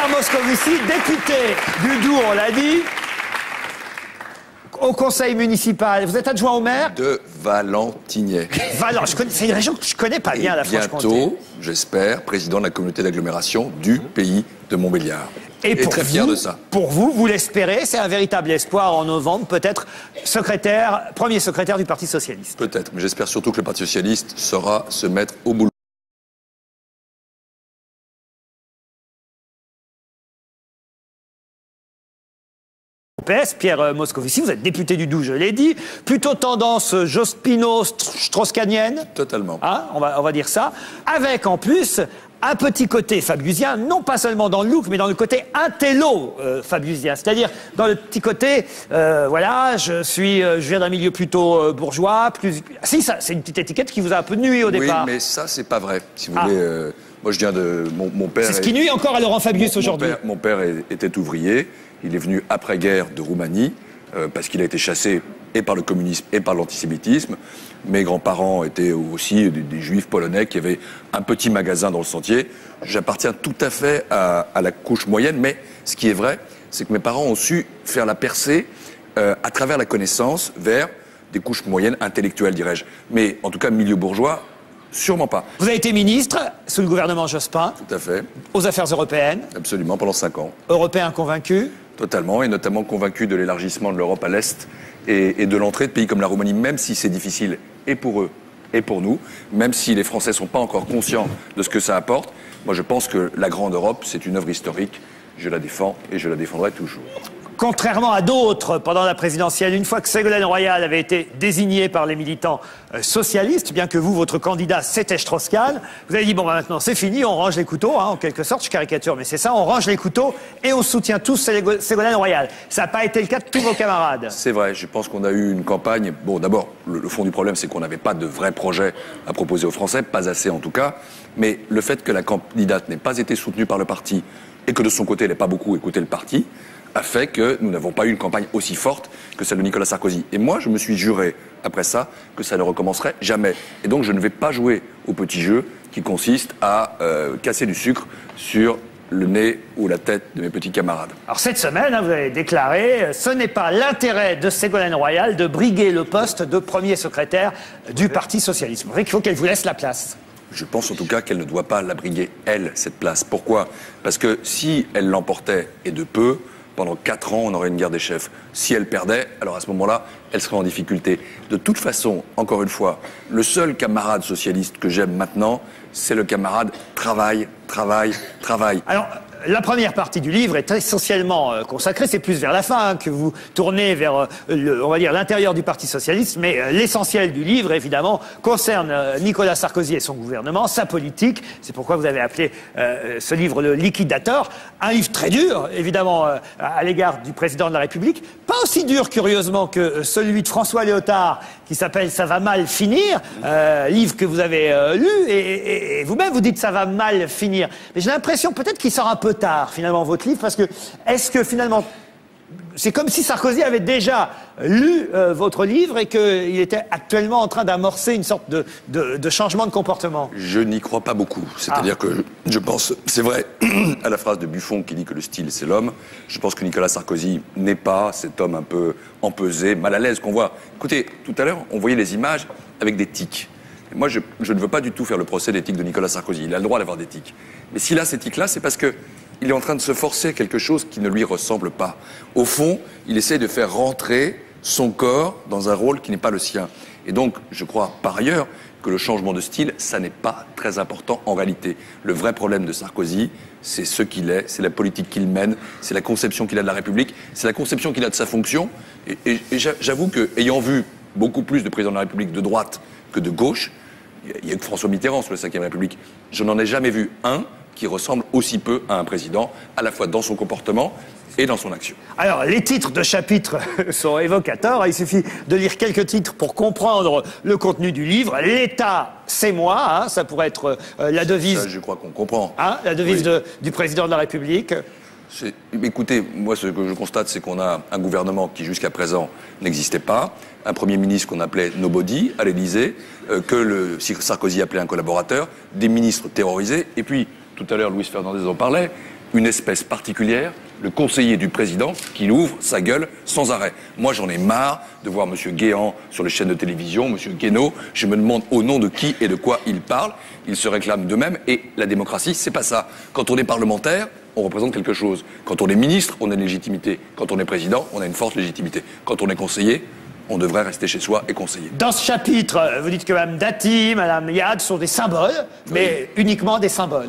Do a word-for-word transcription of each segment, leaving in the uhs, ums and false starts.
Pierre Moscovici, député du Doubs, on l'a dit, au conseil municipal. Vous êtes adjoint au maire de Valentigney. Valent, c'est une région que je connais pas bien, Et la Franche-Comté. bientôt, j'espère, président de la communauté d'agglomération du pays de Montbéliard. Et, Et pour très vous, fier de ça. Pour vous, vous l'espérez, c'est un véritable espoir en novembre, peut-être secrétaire, premier secrétaire du Parti Socialiste. Peut-être, mais j'espère surtout que le Parti Socialiste saura se mettre au boulot. P S, Pierre Moscovici, vous êtes député du Doubs, je l'ai dit, plutôt tendance Jospino-strauss-kahnienne. Totalement. Hein, on, va, on va dire ça. Avec en plus un petit côté fabiusien, non pas seulement dans le look, mais dans le côté intello euh, fabiusien. C'est-à-dire dans le petit côté, euh, voilà, je suis, euh, je viens d'un milieu plutôt euh, bourgeois, plus. Si, ça, c'est une petite étiquette qui vous a un peu nuit au départ. Oui, mais ça, c'est pas vrai. Si vous Ah. voulez, euh, moi je viens de. Mon, mon père. C'est ce qui nuit encore à Laurent Fabius aujourd'hui. Mon père, mon père était ouvrier. Il est venu après-guerre de Roumanie, euh, parce qu'il a été chassé et par le communisme et par l'antisémitisme. Mes grands-parents étaient aussi des, des juifs polonais qui avaient un petit magasin dans le Sentier. J'appartiens tout à fait à, à la couche moyenne, mais ce qui est vrai, c'est que mes parents ont su faire la percée euh, à travers la connaissance vers des couches moyennes, intellectuelles, dirais-je. Mais en tout cas, milieu bourgeois, sûrement pas. Vous avez été ministre sous le gouvernement Jospin. Tout à fait. Aux affaires européennes. Absolument, pendant cinq ans. Européen convaincu. Totalement, et notamment convaincu de l'élargissement de l'Europe à l'Est et, et de l'entrée de pays comme la Roumanie, même si c'est difficile, et pour eux, et pour nous, même si les Français ne sont pas encore conscients de ce que ça apporte. Moi, je pense que la Grande Europe, c'est une œuvre historique. Je la défends et je la défendrai toujours. Contrairement à d'autres, pendant la présidentielle, une fois que Ségolène Royal avait été désignée par les militants euh, socialistes, bien que vous, votre candidat, c'était Strauss-Kahn, vous avez dit, bon, bah, maintenant, c'est fini, on range les couteaux, hein, en quelque sorte, je caricature, mais c'est ça, on range les couteaux et on soutient tous Ségolène Royal. Ça n'a pas été le cas de tous vos camarades. C'est vrai, je pense qu'on a eu une campagne... Bon, d'abord, le, le fond du problème, c'est qu'on n'avait pas de vrai projet à proposer aux Français, pas assez en tout cas, mais le fait que la candidate n'ait pas été soutenue par le parti et que de son côté, elle n'ait pas beaucoup écouté le parti, a fait que nous n'avons pas eu une campagne aussi forte que celle de Nicolas Sarkozy. Et moi, je me suis juré, après ça, que ça ne recommencerait jamais. Et donc, je ne vais pas jouer au petit jeu qui consiste à euh, casser du sucre sur le nez ou la tête de mes petits camarades. Alors, cette semaine, hein, vous avez déclaré, ce n'est pas l'intérêt de Ségolène Royal de briguer le poste de premier secrétaire du Parti Socialiste. Vous savez qu'il faut qu'elle vous laisse la place. Je pense en tout cas qu'elle ne doit pas la briguer, elle, cette place. Pourquoi ? Parce que si elle l'emportait, et de peu, pendant quatre ans, on aurait une guerre des chefs. Si elle perdait, alors à ce moment-là, elle serait en difficulté. De toute façon, encore une fois, le seul camarade socialiste que j'aime maintenant, c'est le camarade travail, travail, travail. Alors, la première partie du livre est essentiellement euh, consacrée, c'est plus vers la fin hein, que vous tournez vers, euh, le, on va dire, l'intérieur du Parti Socialiste, mais euh, l'essentiel du livre, évidemment, concerne euh, Nicolas Sarkozy et son gouvernement, sa politique. C'est pourquoi vous avez appelé euh, ce livre le liquidateur. Un livre très dur, évidemment, euh, à l'égard du président de la République. Pas aussi dur, curieusement, que euh, celui de François Léotard, qui s'appelle « Ça va mal finir euh, », livre que vous avez euh, lu, et, et, et vous-même vous dites « Ça va mal finir ». Mais j'ai l'impression peut-être qu'il sort un peu tard, finalement, votre livre, parce que est-ce que, finalement, c'est comme si Sarkozy avait déjà lu euh, votre livre et qu'il était actuellement en train d'amorcer une sorte de, de, de changement de comportement? Je n'y crois pas beaucoup. C'est-à-dire Ah. que je, je pense, c'est vrai, à la phrase de Buffon qui dit que le style, c'est l'homme. Je pense que Nicolas Sarkozy n'est pas cet homme un peu empesé, mal à l'aise qu'on voit. Écoutez, tout à l'heure, on voyait les images avec des tics. Et moi, je, je ne veux pas du tout faire le procès des tics de Nicolas Sarkozy. Il a le droit d'avoir des tics. Mais s'il a ces tics-là, c'est parce que il est en train de se forcer quelque chose qui ne lui ressemble pas. Au fond, il essaie de faire rentrer son corps dans un rôle qui n'est pas le sien. Et donc, je crois par ailleurs que le changement de style, ça n'est pas très important en réalité. Le vrai problème de Sarkozy, c'est ce qu'il est, c'est la politique qu'il mène, c'est la conception qu'il a de la République, c'est la conception qu'il a de sa fonction. Et, et, et j'avoue que, ayant vu beaucoup plus de présidents de la République de droite que de gauche, il y a que François Mitterrand sur la cinquième République, je n'en ai jamais vu un qui ressemble aussi peu à un président, à la fois dans son comportement et dans son action. Alors, les titres de chapitres sont évocateurs. Il suffit de lire quelques titres pour comprendre le contenu du livre. L'État, c'est moi. Hein, ça pourrait être euh, la devise... Ça, je crois qu'on comprend. Hein, la devise Oui. de, du président de la République. Écoutez, moi, ce que je constate, c'est qu'on a un gouvernement qui, jusqu'à présent, n'existait pas, un Premier ministre qu'on appelait nobody à l'Élysée, euh, que le Sarkozy appelait un collaborateur, des ministres terrorisés, et puis, tout à l'heure, Louis Fernandez en parlait, une espèce particulière, le conseiller du président, qui ouvre sa gueule sans arrêt. Moi, j'en ai marre de voir M. Guéant sur les chaînes de télévision, M. Guénaud. Je me demande au nom de qui et de quoi il parle. Ils se réclament d'eux-mêmes. Et la démocratie, c'est pas ça. Quand on est parlementaire, on représente quelque chose. Quand on est ministre, on a une légitimité. Quand on est président, on a une forte légitimité. Quand on est conseiller, on devrait rester chez soi et conseiller. Dans ce chapitre, vous dites que Mme Dati, Mme Yad sont des symboles, mais oui. uniquement des symboles.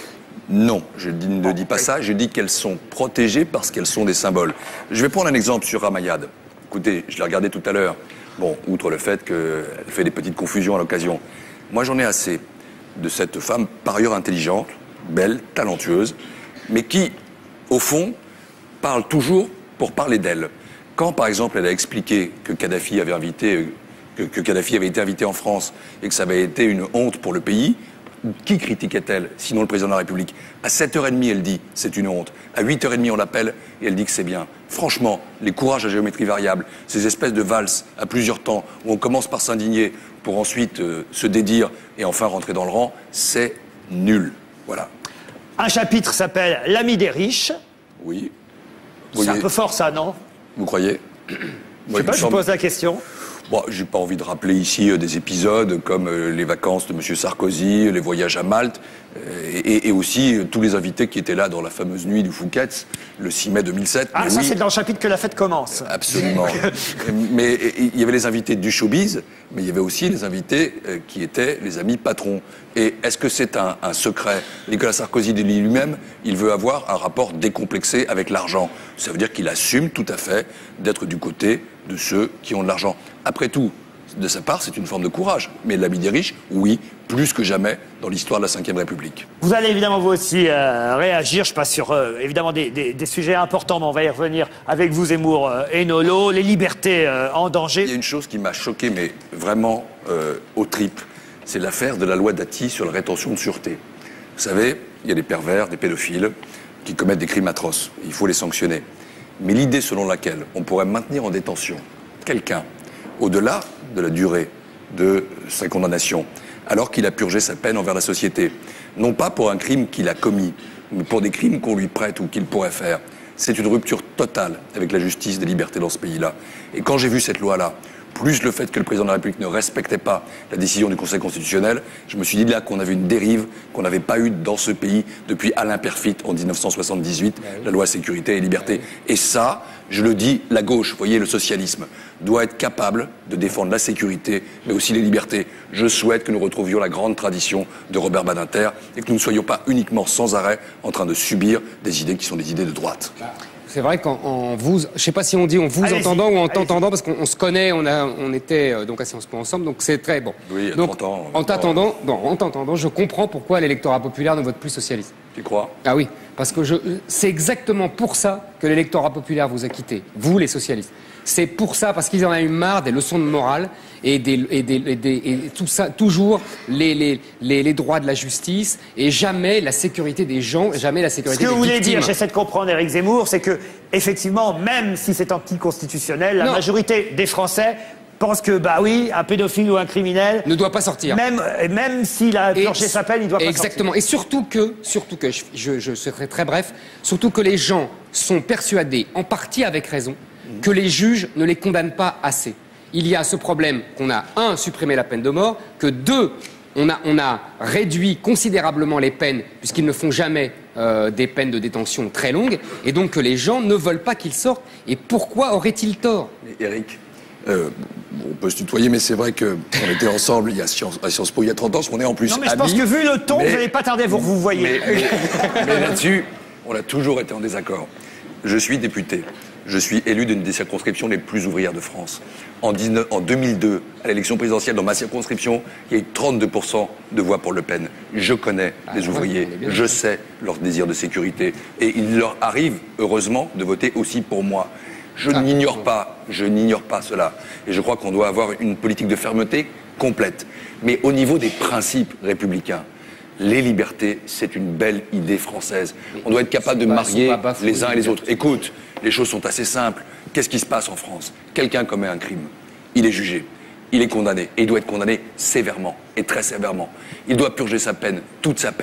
Non, je dis, ne dis pas ça, je dis qu'elles sont protégées parce qu'elles sont des symboles. Je vais prendre un exemple sur Ramayad. Écoutez, je l'ai regardé tout à l'heure. Bon, outre le fait qu'elle fait des petites confusions à l'occasion. Moi, j'en ai assez de cette femme, par ailleurs intelligente, belle, talentueuse, mais qui, au fond, parle toujours pour parler d'elle. Quand, par exemple, elle a expliqué que Kadhafi avait invité, que, que Kadhafi avait été invité en France et que ça avait été une honte pour le pays, qui critiquait-elle, sinon le président de la République? À sept heures trente, elle dit « c'est une honte ». À huit heures trente, on l'appelle et elle dit que c'est bien. Franchement, les courages à géométrie variable, ces espèces de valses à plusieurs temps, où on commence par s'indigner pour ensuite euh, se dédire et enfin rentrer dans le rang, c'est nul. Voilà. Un chapitre s'appelle « L'ami des riches ». Oui. C'est un peu fort ça, non? Vous croyez? Je ne sais pas, je vous pose la question. Bon, j'ai pas envie de rappeler ici euh, des épisodes comme euh, les vacances de M. Sarkozy, les voyages à Malte, euh, et, et aussi euh, tous les invités qui étaient là dans la fameuse nuit du Fouquet's, le six mai deux mille sept. Ah, mais ça oui, c'est dans le chapitre que la fête commence. Absolument. Mais il y avait les invités du showbiz, mais il y avait aussi les invités euh, qui étaient les amis patrons. Et est-ce que c'est un, un secret? Nicolas Sarkozy dit lui-même, il veut avoir un rapport décomplexé avec l'argent. Ça veut dire qu'il assume tout à fait d'être du côté de ceux qui ont de l'argent. Après tout, de sa part, c'est une forme de courage. Mais l'ami des riches, oui, plus que jamais dans l'histoire de la cinquième République. Vous allez évidemment vous aussi euh, réagir, je passe sur euh, évidemment des, des, des sujets importants, mais on va y revenir avec vous, Zemmour euh, et Nolo, les libertés euh, en danger. Il y a une chose qui m'a choqué, mais vraiment euh, au triple, c'est l'affaire de la loi Dati sur la rétention de sûreté. Vous savez, il y a des pervers, des pédophiles qui commettent des crimes atroces. Il faut les sanctionner. Mais l'idée selon laquelle on pourrait maintenir en détention quelqu'un au-delà de la durée de sa condamnation, alors qu'il a purgé sa peine envers la société, non pas pour un crime qu'il a commis, mais pour des crimes qu'on lui prête ou qu'il pourrait faire, c'est une rupture totale avec la justice des libertés dans ce pays-là. Et quand j'ai vu cette loi-là, plus le fait que le président de la République ne respectait pas la décision du Conseil constitutionnel, je me suis dit là qu'on avait une dérive qu'on n'avait pas eue dans ce pays depuis Alain Peyrefitte en dix-neuf cent soixante-dix-huit, ah oui. La loi sécurité et liberté. Ah oui. Et ça, je le dis, la gauche, vous voyez, le socialisme, doit être capable de défendre la sécurité, mais aussi les libertés. Je souhaite que nous retrouvions la grande tradition de Robert Badinter et que nous ne soyons pas uniquement sans arrêt en train de subir des idées qui sont des idées de droite. Ah. C'est vrai qu'en vous, je ne sais pas si on dit en vous entendant ou en t'entendant, parce qu'on se connaît, on, a, on était euh, donc à Sciences Po ensemble, donc c'est très bon. Oui, il y a donc, trente ans. En t'attendant, bon, en t'entendant, je comprends pourquoi l'électorat populaire ne vote plus socialiste. Tu crois? Ah oui, parce que c'est exactement pour ça que l'électorat populaire vous a quitté, vous les socialistes. C'est pour ça, parce qu'ils en ont eu marre des leçons de morale et, des, et, des, et, des, et tout ça, toujours les, les, les, les droits de la justice et jamais la sécurité des gens, jamais la sécurité des victimes. Ce que vous voulez dire, j'essaie de comprendre, Éric Zemmour, c'est que, effectivement, même si c'est anticonstitutionnel, la non. majorité des Français pense que, bah oui, un pédophile ou un criminel ne doit pas sortir. Même, même s'il a purgé sa peine, il doit pas exactement. sortir. Exactement. Et surtout que, surtout que, je, je, je serai très bref, surtout que les gens sont persuadés, en partie avec raison, que les juges ne les condamnent pas assez. Il y a ce problème qu'on a, un, supprimé la peine de mort, que deux, on a, on a réduit considérablement les peines, puisqu'ils ne font jamais euh, des peines de détention très longues, et donc que les gens ne veulent pas qu'ils sortent. Et pourquoi auraient-ils tort? Mais Éric, euh, on peut se tutoyer, mais c'est vrai qu'on était ensemble il y a Sciences, à Sciences Po il y a trente ans, parce qu'on est en plus Non, mais je amis, pense que vu le ton, mais, vous n'allez pas tarder à vous revoyer. Mais, mais, mais là-dessus, on a toujours été en désaccord. Je suis député. Je suis élu d'une des circonscriptions les plus ouvrières de France. En, dix-neuf, en deux mille deux, à l'élection présidentielle, dans ma circonscription, il y a eu trente-deux pour cent de voix pour Le Pen. Je connais ah, les ouvriers, ouais, je sais leur désir de sécurité. Et il leur arrive, heureusement, de voter aussi pour moi. Je ah, n'ignore ouais. pas, je n'ignore pas cela. Et je crois qu'on doit avoir une politique de fermeté complète. Mais au niveau des principes républicains, les libertés, c'est une belle idée française. On doit être capable de marier les uns et les autres. Écoute, les choses sont assez simples. Qu'est-ce qui se passe en France? Quelqu'un commet un crime. Il est jugé. Il est condamné. Et il doit être condamné sévèrement. Et très sévèrement. Il doit purger sa peine, toute sa peine.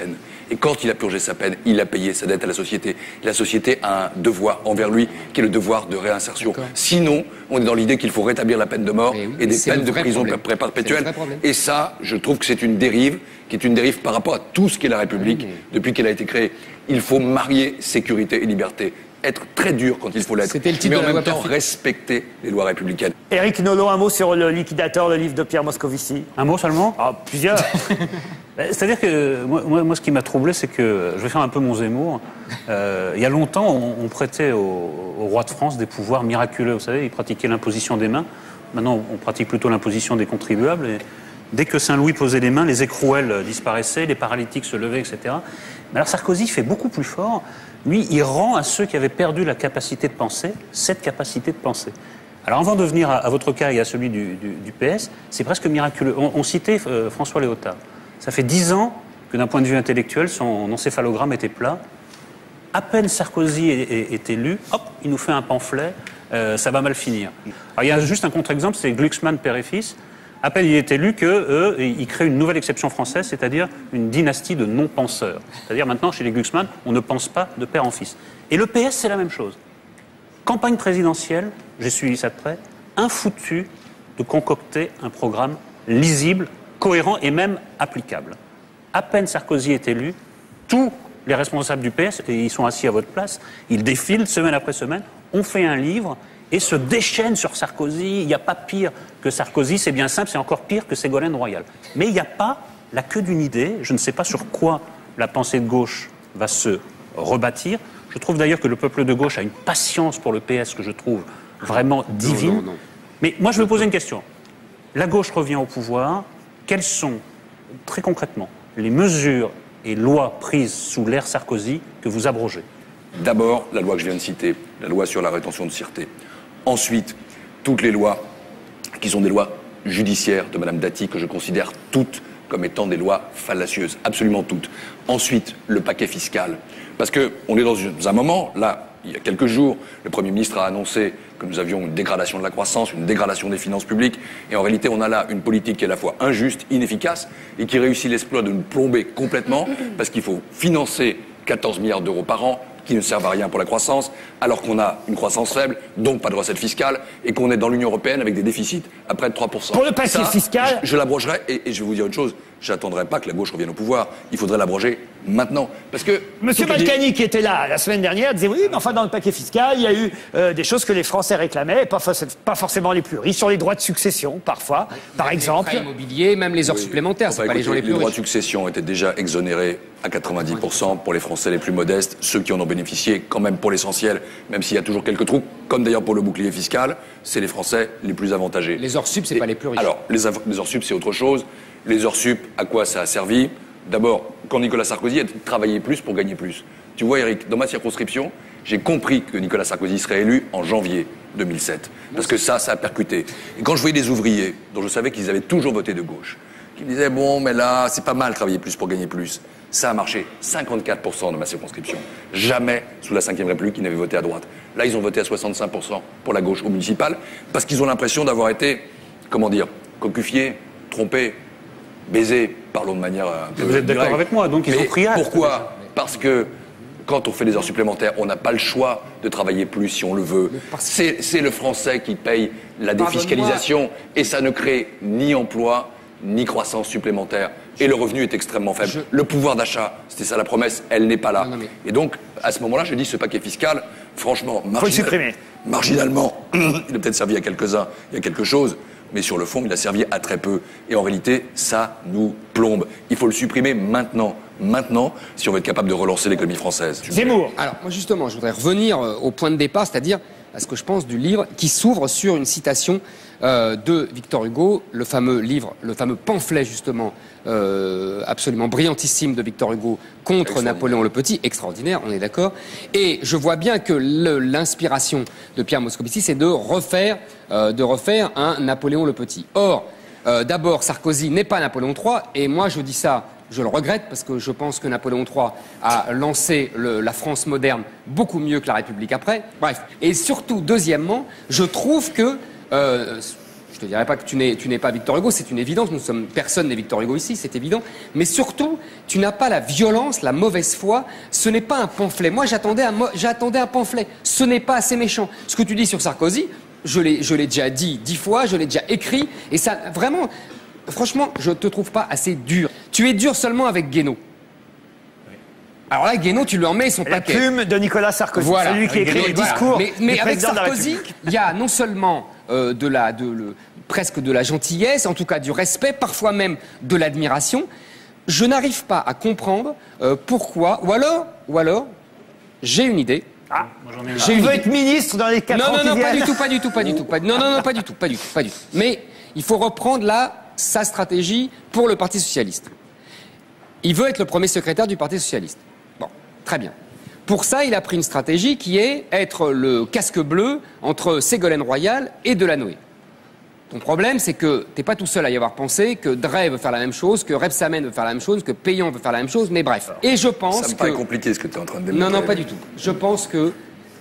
Et quand il a purgé sa peine, il a payé sa dette à la société. La société a un devoir envers lui, qui est le devoir de réinsertion. Sinon, on est dans l'idée qu'il faut rétablir la peine de mort oui, et des peines de prison perpétuelle. Et ça, je trouve que c'est une dérive, qui est une dérive par rapport à tout ce qu'est la République oui, mais... depuis qu'elle a été créée. Il faut marier sécurité et liberté. Être très dur quand il faut l'être, mais en même temps respecter les lois républicaines. Éric Nolot, un mot sur Le Liquidateur, le livre de Pierre Moscovici. Un mot seulement ah, Plusieurs. C'est-à-dire que moi, moi, ce qui m'a troublé, c'est que, je vais faire un peu mon Zemmour, euh, il y a longtemps, on, on prêtait au, au roi de France des pouvoirs miraculeux. Vous savez, il pratiquait l'imposition des mains. Maintenant, on pratique plutôt l'imposition des contribuables. Et dès que Saint-Louis posait les mains, les écrouelles disparaissaient, les paralytiques se levaient, et cetera. Mais alors Sarkozy fait beaucoup plus fort. Lui, il rend à ceux qui avaient perdu la capacité de penser, cette capacité de penser. Alors avant de venir à, à votre cas et à celui du, du, du P S, c'est presque miraculeux. On, on citait euh, François Léotard. Ça fait dix ans que d'un point de vue intellectuel, son encéphalogramme était plat. À peine Sarkozy est, est, est élu, hop, il nous fait un pamphlet, euh, ça va mal finir. Alors il y a juste un contre-exemple, c'est Glucksmann, père et fils. À peine il est élu qu'eux, ils créent une nouvelle exception française, c'est-à-dire une dynastie de non-penseurs. C'est-à-dire maintenant, chez les Glucksmann, on ne pense pas de père en fils. Et le P S, c'est la même chose. Campagne présidentielle, j'ai suivi ça de près, infoutu de concocter un programme lisible, cohérent et même applicable. À peine Sarkozy est élu, tous les responsables du P S, et ils sont assis à votre place, ils défilent semaine après semaine, on fait un livre et se déchaînent sur Sarkozy. Il n'y a pas pire que Sarkozy, c'est bien simple, c'est encore pire que Ségolène Royal. Mais il n'y a pas la queue d'une idée, je ne sais pas sur quoi la pensée de gauche va se rebâtir. Je trouve d'ailleurs que le peuple de gauche a une patience pour le P S que je trouve vraiment divine. Non, non, non. Mais moi je me pose une question. La gauche revient au pouvoir, quelles sont, très concrètement, les mesures et lois prises sous l'ère Sarkozy que vous abrogez? D'abord, la loi que je viens de citer, la loi sur la rétention de sûreté. Ensuite, toutes les lois qui sont des lois judiciaires de Mme Dati, que je considère toutes comme étant des lois fallacieuses, absolument toutes. Ensuite, le paquet fiscal. Parce qu'on est dans un moment, là, il y a quelques jours, le Premier ministre a annoncé que nous avions une dégradation de la croissance, une dégradation des finances publiques, et en réalité, on a là une politique qui est à la fois injuste, inefficace, et qui réussit l'exploit de nous plomber complètement, parce qu'il faut financer quatorze milliards d'euros par an, qui ne servent à rien pour la croissance, alors qu'on a une croissance faible, donc pas de recettes fiscales, et qu'on est dans l'Union européenne avec des déficits à près de trois pour cent. Pour le paquet fiscal... Je, je l'abrogerai, et, et je vais vous dire autre chose, j'attendrai pas que la gauche revienne au pouvoir, il faudrait l'abroger maintenant. Parce que... Monsieur Balkany, qui était là la semaine dernière, disait oui, mais enfin dans le paquet fiscal, il y a eu euh, des choses que les Français réclamaient, pas, pas forcément les plus riches, sur les droits de succession, parfois, par même exemple. Les immobiliers, même les heures oui. supplémentaires, c'est pas les gens les plus riches. Les droits de succession étaient déjà exonérés à quatre-vingt-dix pour cent pour les Français les plus modestes, ceux qui en ont bénéficié quand même pour l'essentiel, même s'il y a toujours quelques trous, comme d'ailleurs pour le bouclier fiscal, c'est les Français les plus avantagés. Les heures sup, c'est Et, pas les plus riches. Alors, les, les heures sup, c'est autre chose. Les heures sup, à quoi ça a servi? D'abord, quand Nicolas Sarkozy a travaillé plus pour gagner plus. Tu vois, Eric, dans ma circonscription, j'ai compris que Nicolas Sarkozy serait élu en janvier deux mille sept. Parce que ça, ça a percuté. Et quand je voyais des ouvriers, dont je savais qu'ils avaient toujours voté de gauche, qui me disaient, bon, mais là, c'est pas mal travailler plus pour gagner plus. Ça a marché. cinquante-quatre pour cent de ma circonscription. Jamais, sous la cinquième République, ils n'avaient voté à droite. Là, ils ont voté à soixante-cinq pour cent pour la gauche au municipal, parce qu'ils ont l'impression d'avoir été, comment dire, cocufiés, trompés, baisés, parlons de manière un peu Vous êtes d'accord avec moi, donc ils mais ont pris acte. Pourquoi? Parce que quand on fait des heures supplémentaires, on n'a pas le choix de travailler plus si on le veut. C'est, c'est le Français qui paye la défiscalisation et ça ne crée ni emploi, ni croissance supplémentaire. Et le revenu est extrêmement faible. Je... Le pouvoir d'achat, c'était ça la promesse, elle n'est pas là. Non, non, mais... Et donc, à ce moment-là, je dis, ce paquet fiscal, franchement, marginal... marginalement, il a peut-être servi à quelques-uns, il y a quelque chose, mais sur le fond, il a servi à très peu. Et en réalité, ça nous plombe. Il faut le supprimer maintenant. Maintenant, si on veut être capable de relancer l'économie française. Zemmour. Alors, moi, justement, je voudrais revenir au point de départ, c'est-à-dire à ce que je pense du livre qui s'ouvre sur une citation euh, de Victor Hugo, le fameux livre, le fameux pamphlet, justement, euh, absolument brillantissime de Victor Hugo contre Napoléon le Petit, extraordinaire, on est d'accord. Et je vois bien que le, l'inspiration de Pierre Moscovici, c'est de refaire, euh, de refaire un Napoléon le Petit. Or, euh, d'abord, Sarkozy n'est pas Napoléon trois, et moi, je dis ça... Je le regrette parce que je pense que Napoléon trois a lancé le, la France moderne beaucoup mieux que la République après. Bref. Et surtout, deuxièmement, je trouve que, euh, Je te dirais pas que tu n'es, tu n'es pas Victor Hugo, c'est une évidence. Nous sommes, personne n'est Victor Hugo ici, c'est évident. Mais surtout, tu n'as pas la violence, la mauvaise foi. Ce n'est pas un pamphlet. Moi, j'attendais un, j'attendais un pamphlet. Ce n'est pas assez méchant. Ce que tu dis sur Sarkozy, je l'ai, je l'ai déjà dit dix fois, je l'ai déjà écrit, et ça, vraiment, franchement, je te trouve pas assez dur. Tu es dur seulement avec Guénaud. Alors là, Guénaud, tu lui en mets son La paquet. plume de Nicolas Sarkozy, Voilà. celui qui écrit Mais, le voilà. discours Mais, mais du avec président de la Sarkozy, République. il y a non seulement euh, de la, de le, presque de la gentillesse, en tout cas du respect, parfois même de l'admiration. Je n'arrive pas à comprendre euh, pourquoi, ou alors, ou alors, j'ai une idée. Ah, j'ai il une veut idée. être ministre dans les quatre Non, ans non, qui non, pas viennent. du tout, pas du tout, pas du tout. Pas, non, non, non, pas du tout, pas du tout, pas du tout. Mais il faut reprendre là sa stratégie pour le Parti socialiste. Il veut être le premier secrétaire du Parti socialiste. Bon, très bien. Pour ça, il a pris une stratégie qui est être le casque bleu entre Ségolène Royal et Delanoë. Ton problème, c'est que t'es pas tout seul à y avoir pensé, que Drey veut faire la même chose, que Rebsamen veut faire la même chose, que Payan veut faire la même chose, mais bref. Et je pense Ça me que... paraît compliqué ce que tu es en train de démontrer. Non, non, pas du tout. Je pense que...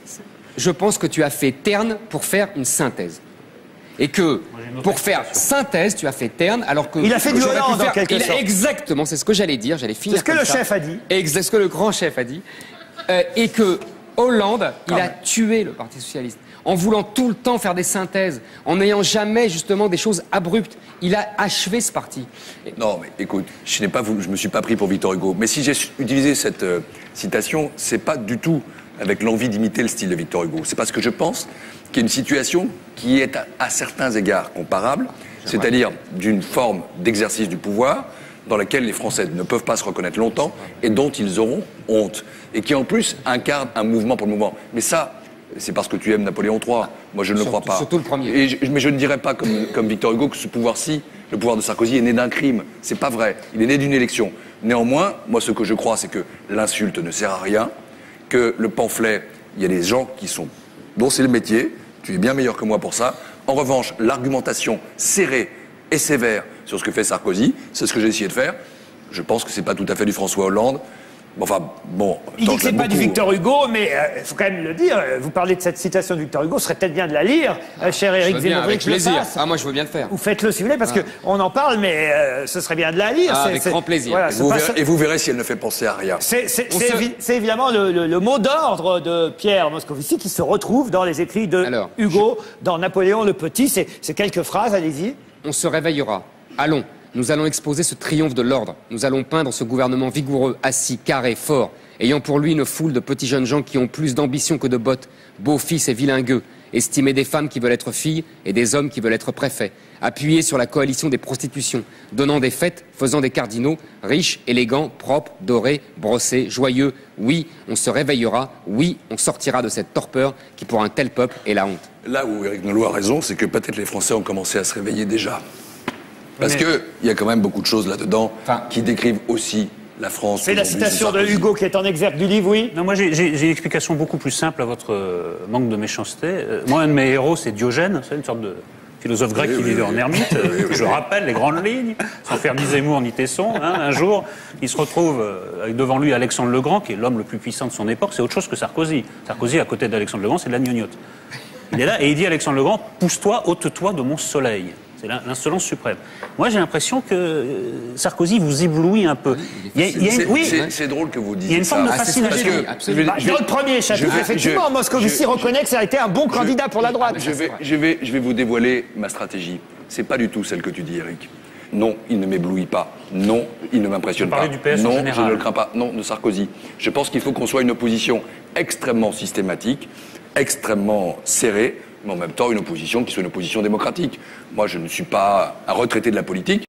Je pense que tu as fait terne pour faire une synthèse. Et que, pour faire synthèse, tu as fait terne, alors que... Il a fait du j'aurais pu Hollande, en faire- quelque il a- sorte. Exactement, c'est ce que j'allais dire, j'allais finir C'est ce que comme le ça. chef a dit. Exact, ce que le grand chef a dit. Euh, et que Hollande, il a tué le Parti socialiste. En voulant tout le temps faire des synthèses, en n'ayant jamais justement des choses abruptes. Il a achevé ce parti. Non, mais écoute, je n'ai pas, je me suis pas pris pour Victor Hugo. Mais si j'ai utilisé cette euh, citation, c'est pas du tout avec l'envie d'imiter le style de Victor Hugo. C'est parce que je pense qu'il y a une situation qui est à, à certains égards comparable, c'est-à-dire d'une forme d'exercice du pouvoir dans laquelle les Français ne peuvent pas se reconnaître longtemps et dont ils auront honte. Et qui en plus incarne un mouvement pour le mouvement. Mais ça, c'est parce que tu aimes Napoléon trois. Moi, je ne le Surtout- crois pas. surtout le premier. Et je- mais je ne dirais pas, comme, comme Victor Hugo, que ce pouvoir-ci, le pouvoir de Sarkozy, est né d'un crime. C'est pas vrai. Il est né d'une élection. Néanmoins, moi, ce que je crois, c'est que l'insulte ne sert à rien, que le pamphlet, il y a des gens qui sont, dont c'est le métier. Tu es bien meilleur que moi pour ça. En revanche, l'argumentation serrée et sévère sur ce que fait Sarkozy, c'est ce que j'ai essayé de faire. Je pense que c'est pas tout à fait du François Hollande. Enfin, bon. Il tant dit que je c'est l'aime pas du beaucoup. Victor Hugo, mais il faut quand même le dire. euh, Vous parlez de cette citation de Victor Hugo, ce serait peut-être bien de la lire, euh, cher Je Éric veux bien, Zemmour, avec que je le plaisir. fasse. Ah, moi, je veux bien le faire. Ou faites-le si vous voulez, parce que on en parle, mais euh, ce serait bien de la lire. Ah, C'est- avec c'est- grand plaisir. Voilà, Et c'est vous, pas verrez, ça- et vous verrez si elle ne fait penser à rien. C'est c'est- On c'est se- évi- c'est évidemment le, le- le mot d'ordre de Pierre Moscovici qui se retrouve dans les écrits de Alors, Hugo, dans Napoléon le Petit. C'est c'est quelques phrases, allez-y. On se réveillera. Allons, nous allons exposer ce triomphe de l'ordre. Nous allons peindre ce gouvernement vigoureux, assis, carré, fort, ayant pour lui une foule de petits jeunes gens qui ont plus d'ambition que de bottes, beaux fils et vilingueux, estimés des femmes qui veulent être filles et des hommes qui veulent être préfets, appuyés sur la coalition des prostitutions, donnant des fêtes, faisant des cardinaux, riches, élégants, propres, dorés, brossés, joyeux. Oui, on se réveillera. Oui, on sortira de cette torpeur qui, pour un tel peuple, est la honte. Là où Éric Nolot a raison, c'est que peut-être les Français ont commencé à se réveiller déjà. Parce Mais- que il y a quand même beaucoup de choses là-dedans Enfin- qui décrivent aussi la France. C'est la d'aujourd'hui, citation sous de Sarkozy. Hugo qui est en exergue du livre, oui. Non, moi j'ai j'ai- j'ai une explication beaucoup plus simple à votre euh, manque de méchanceté. Euh, moi, un de mes héros, c'est Diogène, c'est une sorte de philosophe grec Oui, qui oui, vivait oui. en ermite. Euh, Je rappelle les grandes lignes, sans faire ni Zemmour ni Tesson. Hein, un jour, il se retrouve euh, avec devant lui Alexandre le Grand, qui est l'homme le plus puissant de son époque. C'est autre chose que Sarkozy. Sarkozy, à côté d'Alexandre le Grand, c'est de la gnognotte. Il est là et il dit à Alexandre le Grand, pousse-toi, ôte-toi de mon soleil. C'est l'in- l'insolence suprême. Moi, j'ai l'impression que euh, Sarkozy vous éblouit un peu. Il y a- il y a une- C'est- oui, c'est- C'est drôle que vous disiez il y a une forme de ça. Ah, c'est ce que fascination. j'ai dit, absolument. Bah, dans le premier chapitre, je vais- effectivement, je- Moscovici je- reconnaît que ça a été un bon candidat pour la droite. Je vais, je, vais, je vais vous dévoiler ma stratégie. C'est pas du tout celle que tu dis, Eric. Non, il ne m'éblouit pas. Non, il ne m'impressionne Vous pas. parlez du P S en non, je général. ne le crains pas. Non, de Sarkozy. Je pense qu'il faut qu'on soit une opposition extrêmement systématique, extrêmement serrée, mais en même temps une opposition qui soit une opposition démocratique. Moi, je ne suis pas un retraité de la politique.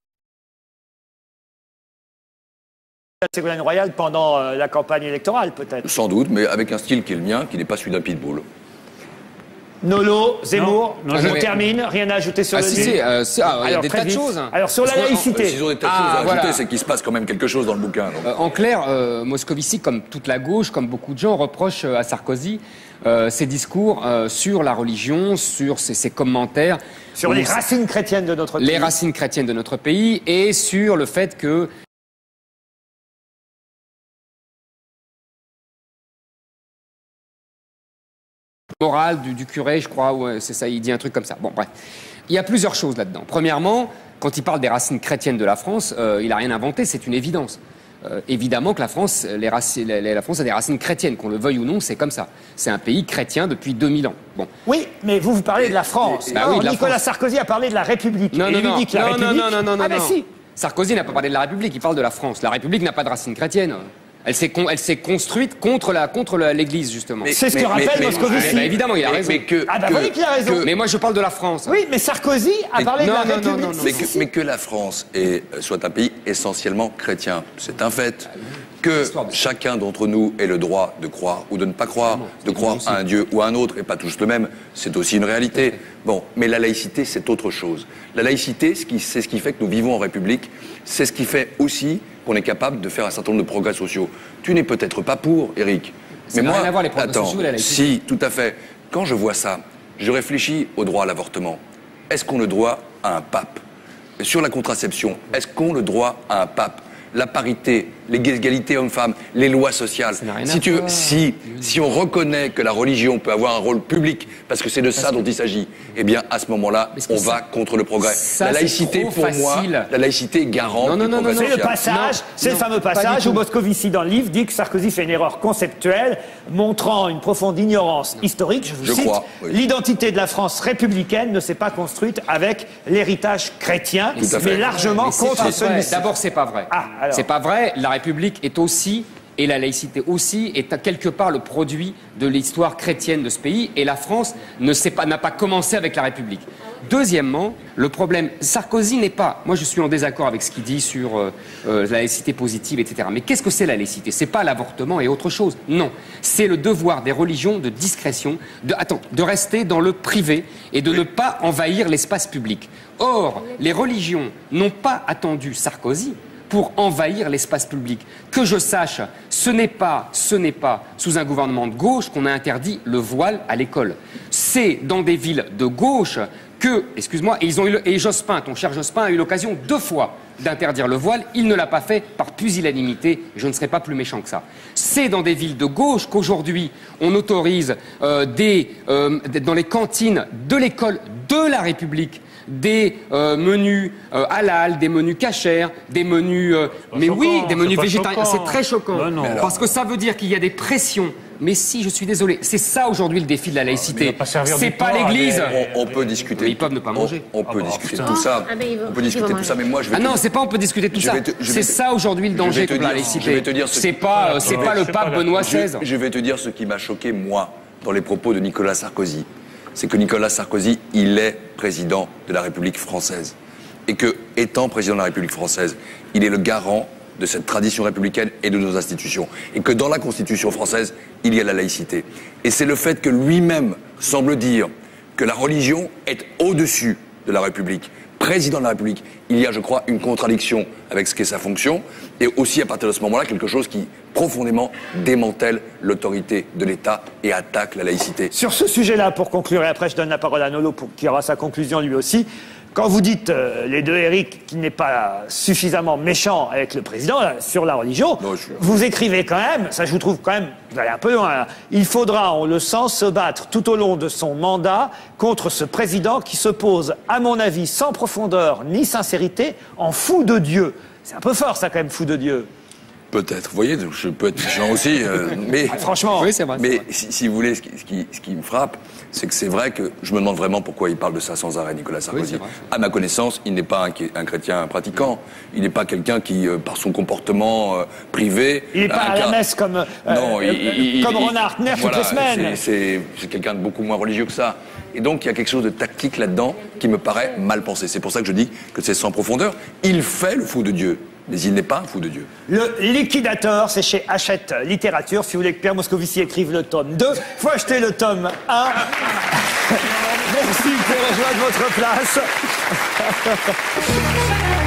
Ségolène Royal pendant euh, la campagne électorale, peut-être. Sans doute, mais avec un style qui est le mien, qui n'est pas celui d'un pitbull. Nolo, Zemmour, Non, non, on je- termine, rien à ajouter sur Ah le si, livre. si, euh, si, ah, il y a Alors, des très tas de vite. choses. hein. Alors, sur la Parce que- laïcité. S'ils ont des tas de Ah, choses à voilà. ajouter, c'est qu'il se passe quand même quelque chose dans le bouquin. donc. Euh, en clair, euh, Moscovici, comme toute la gauche, comme beaucoup de gens, reproche euh, à Sarkozy euh, ses discours euh, sur la religion, sur ses, ses commentaires. Sur où les ça- racines chrétiennes de notre pays. les racines chrétiennes de notre pays et sur le fait que morale du, du curé, je crois, ouais, c'est ça, il dit un truc comme ça. Bon, bref. Il y a plusieurs choses là-dedans. Premièrement, quand il parle des racines chrétiennes de la France, euh, il n'a rien inventé, c'est une évidence. Euh, évidemment que la France, les raci- les, la France a des racines chrétiennes, qu'on le veuille ou non, c'est comme ça. C'est un pays chrétien depuis deux mille ans. Bon. Oui, mais vous, vous parlez de la France. Bah Or, oui, de la Nicolas France. Sarkozy a parlé de la République. Non, Et non, lui non. dit que la non, République... non, non, non, non, ah, ben non. si. Sarkozy n'a pas parlé de la République, il parle de la France. La République n'a pas de racines chrétiennes. Elle s'est, con- elle s'est construite contre, la, contre la- l'Église, justement. Mais- C'est ce que mais- rappelle mais- Moscovici. Eh ben, évidemment, il a mais- raison. mais que- Ah bah que- oui qu'il a raison. que- Mais moi, je parle de la France. Oui, mais Sarkozy a Mais- parlé non, de la non, non, République. non, non. Mais Si, que, si, si. mais que la France est, soit un pays essentiellement chrétien, c'est un fait. Que L'histoire de- chacun d'entre nous ait le droit de croire ou de ne pas croire, de croire à un Dieu ou à un autre, et pas tous le même, c'est aussi une réalité. Bon, mais la laïcité, c'est autre chose. La laïcité, ce qui- c'est ce qui fait que nous vivons en République, c'est ce qui fait aussi qu'on est capable de faire un certain nombre de progrès sociaux. Tu n'es peut-être pas pour, Eric. Ça n'a rien à voir, les progrès attends, sociaux et la laïcité. si, tout à fait. Quand je vois ça, je réfléchis au droit à l'avortement. Est-ce qu'on le doit à un pape? Sur la contraception, est-ce qu'on le droit à un pape? La parité, l'égalité homme-femme, les lois sociales. Ça n'a rien à Si tu veux, voir. si, si on reconnaît que la religion peut avoir un rôle public, parce que c'est de ça dont il s'agit, eh bien, à ce moment-là, Mais ce que on ça- va contre le progrès. ça, La c'est laïcité, trop pour moi, facile. la laïcité est garante Non, non, du non, progrès non, C'est le social. passage, Non, c'est le non, fameux pas passage du où tout. Moscovici, dans le livre, dit que Sarkozy fait une erreur conceptuelle, montrant une profonde ignorance historique. Je vous Je cite, crois, oui. l'identité de la France républicaine ne s'est pas construite avec l'héritage chrétien, Tout à fait. mais largement Mais c'est contre pas vrai. celui-ci. D'abord, c'est pas vrai. Ah, alors. C'est pas vrai. La République est aussi, et la laïcité aussi, est à quelque part le produit de l'histoire chrétienne de ce pays. Et la France ne s'est pas, n'a pas commencé avec la République. Deuxièmement, le problème, Sarkozy n'est pas, moi je suis en désaccord avec ce qu'il dit sur euh, euh, la laïcité positive, et cetera. Mais qu'est-ce que c'est la laïcité? C'est pas l'avortement et autre chose. Non. C'est le devoir des religions de discrétion, de, attends, de rester dans le privé et de ne pas envahir l'espace public. Or, les religions n'ont pas attendu Sarkozy pour envahir l'espace public. Que je sache, ce n'est pas, ce n'est pas sous un gouvernement de gauche qu'on a interdit le voile à l'école. C'est dans des villes de gauche que, excuse-moi, et ils ont eu le- et Jospin, ton cher Jospin, a eu l'occasion deux fois d'interdire le voile. Il ne l'a pas fait par pusillanimité. Je ne serai pas plus méchant que ça. C'est dans des villes de gauche qu'aujourd'hui on autorise euh, des, euh, dans les cantines de l'école de la République des euh, menus euh, halal, des menus cachers, des menus... euh, mais choquant, oui, des c'est menus pas végétariens. choquant. C'est très choquant. Ben non. Mais alors- Parce que ça veut dire qu'il y a des pressions. Mais si, je suis désolé. C'est ça aujourd'hui le défi de la Mais il laïcité. va pas servir C'est du pas porc à l'Église. des- On, on peut discuter. Mais ils peuvent ne pas on- manger. On, peut Ah bah, discuter de putain. tout ça. Ah ben, ils vont- on peut ils discuter vont de tout ça, mais moi je vais Ah te non, dire- c'est pas on peut discuter de tout Je ça. vais te- je C'est vais te- ça aujourd'hui le je danger vais te contre la dire- laïcité. je vais te dire ce C'est qui- pas, euh, c'est Je pas vais- le je sais pas pape Benoît Je, seize. je vais te dire ce qui m'a choqué, moi, dans les propos de Nicolas Sarkozy. C'est que Nicolas Sarkozy, il est président de la République française. Et que, étant président de la République française, il est le garant de cette tradition républicaine et de nos institutions. Et que dans la Constitution française, il y a la laïcité. Et c'est le fait que lui-même semble dire que la religion est au-dessus de la République, président de la République. Il y a, je crois, une contradiction avec ce qu'est sa fonction, et aussi à partir de ce moment-là, quelque chose qui profondément démantèle l'autorité de l'État et attaque la laïcité. Sur ce sujet-là, pour conclure, et après je donne la parole à Nolo pour qui aura sa conclusion lui aussi. Quand vous dites, euh, les deux Eric, qu'il n'est pas suffisamment méchant avec le président là, sur la religion, Non, je suis- vous écrivez quand même, ça je vous trouve quand même, vous allez un peu loin, là. Il faudra, on le sent, se battre tout au long de son mandat contre ce président qui se pose, à mon avis, sans profondeur ni sincérité, en fou de Dieu. C'est un peu fort ça quand même, fou de Dieu. Peut-être, vous voyez, je peux être méchant aussi, euh, mais... Franchement. Oui, c'est vrai. c'est Mais vrai. si, si vous voulez, ce qui, ce qui- ce qui me frappe, c'est que c'est vrai que je me demande vraiment pourquoi il parle de ça sans arrêt, Nicolas Sarkozy. c'est vrai. À ma connaissance, il n'est pas un, un chrétien pratiquant. Il n'est pas quelqu'un qui, euh, par son comportement euh, privé... Il n'est pas à la incarne- messe comme, euh, Non, euh, il- euh, il- comme il- Ron Hartner toutes voilà, les semaines. c'est- C'est c'est quelqu'un de beaucoup moins religieux que ça. Et donc, il y a quelque chose de tactique là-dedans qui me paraît mal pensé. C'est pour ça que je dis que c'est sans profondeur. Il fait le fou de Dieu, mais il n'est pas un fou de Dieu. Le Liquidator, c'est chez Hachette Littérature. Si vous voulez que Pierre Moscovici écrive le tome deux, il faut acheter le tome un. Merci pour rejoindre votre place.